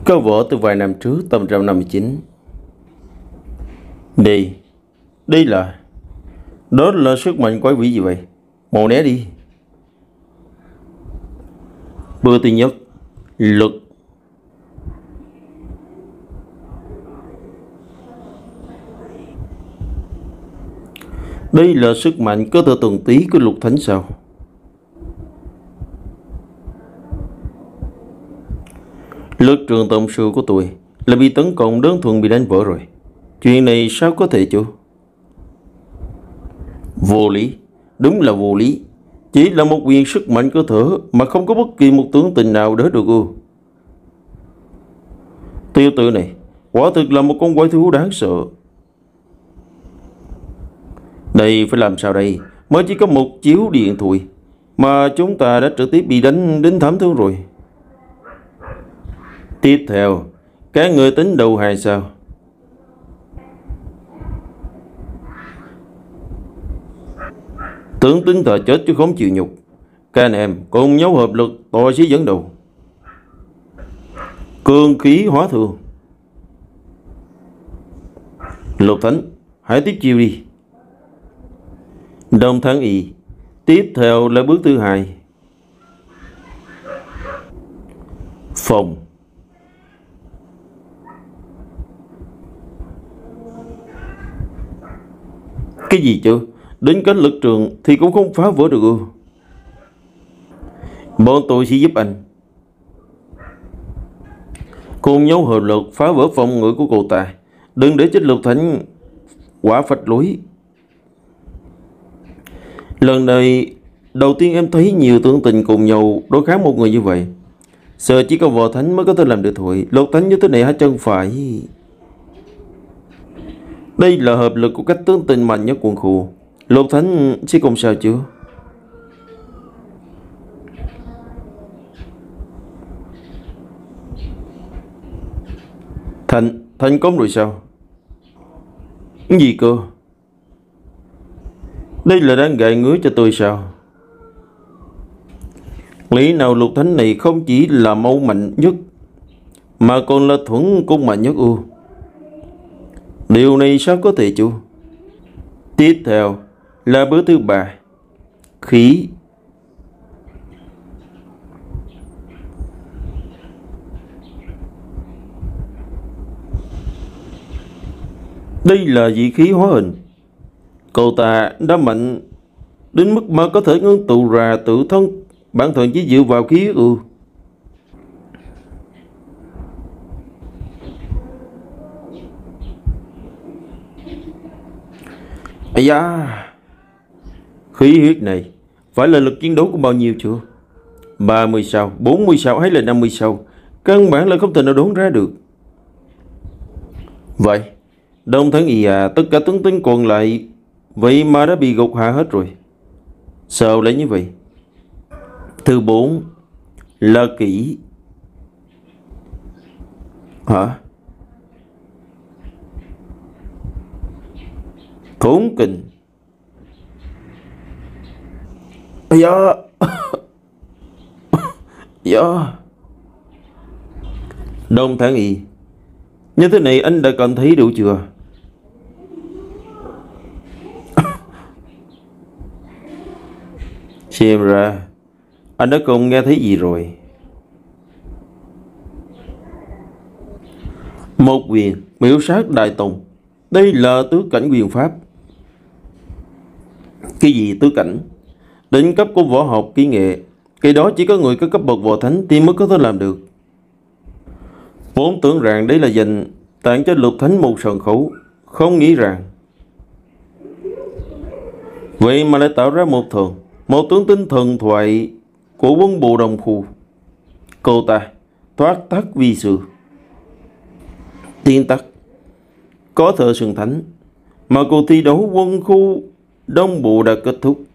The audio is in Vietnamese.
Có võ từ vài năm trước, tầm 159. Đây là... Đó là sức mạnh quái quỷ gì vậy? Mau né đi. Bước thứ nhất, lực. Đây là sức mạnh có thể tuần tí của Lục Thánh sao? Lực trường tổng sư của tôi là bị tấn công đơn thuần bị đánh vỡ rồi. Chuyện này sao có thể chứ? Vô lý, đúng là vô lý. Chỉ là một quyền sức mạnh cơ thể mà không có bất kỳ một tướng tình nào đỡ được ư? Tiêu tử này quả thực là một con quái thú đáng sợ. Đây phải làm sao đây? Mới chỉ có một chiếu điện thôi mà chúng ta đã trực tiếp bị đánh đến thảm thương rồi. Tiếp theo, các người tính đầu hàng sao? Tướng tính thờ chết chứ không chịu nhục. Các anh em cùng nhau hợp lực, tòa sĩ dẫn đầu. Cương khí hóa thường. Lục Thánh, hãy tiếp chiêu đi. Đông Thắng Y. Tiếp theo là bước thứ hai. Phòng. Cái gì chứ? Đến cách lực trường thì cũng không phá vỡ được ư? Bọn tôi sẽ giúp anh. Cùng nhau hợp lực phá vỡ phòng ngự của cô ta. Đừng để cho Lục Thánh quả phách lối. Lần này đầu tiên em thấy nhiều tướng tình cùng nhau đối kháng một người như vậy. Sợ chỉ có Võ Thánh mới có thể làm được thôi. Lục Thánh như thế này hả chân phải? Đây là hợp lực của các tướng tình mạnh nhất quân khu. Lục Thánh sẽ không sao chứ? Thành công rồi sao? Cái gì cơ? Đây là đang gài ngứa cho tôi sao? Lý nào Lục Thánh này không chỉ là mẫu mạnh nhất mà còn là thuẫn cung mạnh nhất ư? Điều này sao có thể chứ? Tiếp theo là bước thứ ba. Khí. Đây là dị khí hóa hình. Cậu ta đã mạnh đến mức mà có thể ngưng tụ ra tự thân bản thân chỉ dựa vào khí ư? Ây da, khí huyết này phải là lực chiến đấu của bao nhiêu chưa? 30 sao, 40 sao hay là 50 sao? Căn bản là không thể nào đoán ra được. Vậy Đông Thắng Y à, tất cả tướng tính còn lại vậy mà đã bị gục hạ hết rồi. Sao lại như vậy? Thứ 4 là kỹ. Hả? Thốn kình. Dạ. Dạ. Đông Thắng Y, như thế này anh đã cảm thấy đủ chưa? Xem ra anh đã không nghe thấy gì rồi. Một quyền miểu sát đại tông. Đây là tứ cảnh quyền pháp. Cái gì tứ cảnh? Đỉnh cấp của võ học kỹ nghệ. Cái đó chỉ có người có cấp bậc Võ Thánh thì mới có thể làm được. Vốn tưởng rằng đấy là dành tặng cho Lục Thánh một sân khấu, không nghĩ rằng vậy mà lại tạo ra một tướng tinh thần thoại của quân bộ đồng khu. Cô ta thoát tắc vi sư, tiên tắc, có thợ sừng thánh, mà cuộc thi đấu quân khu Đông Bộ đã kết thúc.